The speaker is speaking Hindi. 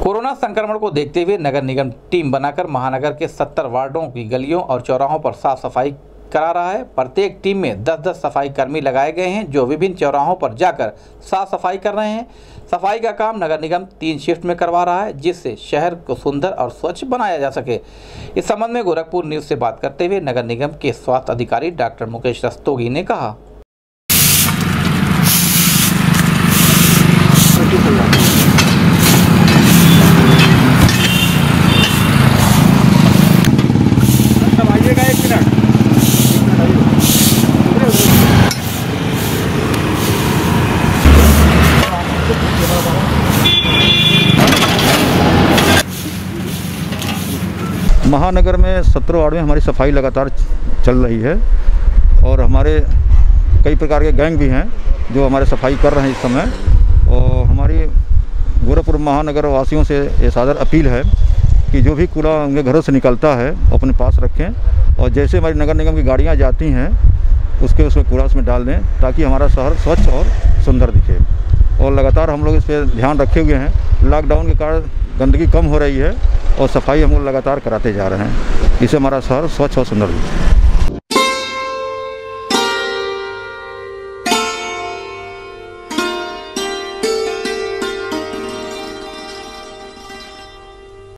कोरोना संक्रमण को देखते हुए नगर निगम टीम बनाकर महानगर के 70 वार्डों की गलियों और चौराहों पर साफ सफाई करा रहा है। प्रत्येक टीम में 10-10 सफाई कर्मी लगाए गए हैं जो विभिन्न चौराहों पर जाकर साफ सफाई कर रहे हैं। सफाई का काम नगर निगम 3 शिफ्ट में करवा रहा है जिससे शहर को सुंदर और स्वच्छ बनाया जा सके। इस संबंध में गोरखपुर न्यूज़ से बात करते हुए नगर निगम के स्वास्थ्य अधिकारी डॉक्टर मुकेश रस्तोगी ने कहा। महानगर में 17 वार्ड में हमारी सफाई लगातार चल रही है और हमारे कई प्रकार के गैंग भी हैं जो हमारे सफाई कर रहे हैं इस समय। और हमारी गोरखपुर महानगर वासियों से ये सादर अपील है कि जो भी कूड़ा उनके घरों से निकलता है अपने पास रखें और जैसे हमारी नगर निगम की गाड़ियाँ जाती हैं उसमें कूड़ा उसमें डाल दें ताकि हमारा शहर स्वच्छ और सुंदर दिखे। और लगातार हम लोग इस पर ध्यान रखे हुए हैं। लॉकडाउन के कारण गंदगी कम हो रही है और सफाई हम लोग लगातार कराते जा रहे हैं। इससे हमारा शहर स्वच्छ और सुंदर दिखे।